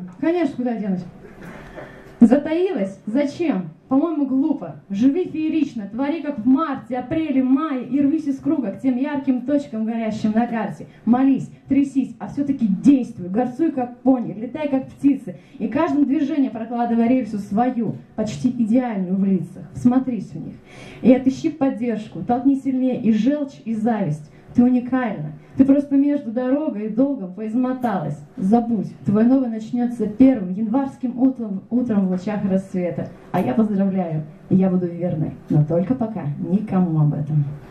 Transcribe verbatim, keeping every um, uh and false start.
Конечно, куда денусь. Затаилась? Зачем? По-моему, глупо. Живи феерично, твори, как в марте, апреле, мае, и рвись из круга к тем ярким точкам, горящим на карте. Молись, трясись, а все-таки действуй, горцуй, как пони, летай, как птицы, и каждым движением прокладывай рельсу свою, почти идеальную в лицах. Всмотрись в них. И отыщи поддержку, толкни сильнее и желчь, и зависть. Ты уникальна. Ты просто между дорогой и долгом поизмоталась. Забудь, твой новый начнется первым январским утром, утром в лучах рассвета. А я поздравляю, и я буду верной, но только пока никому об этом.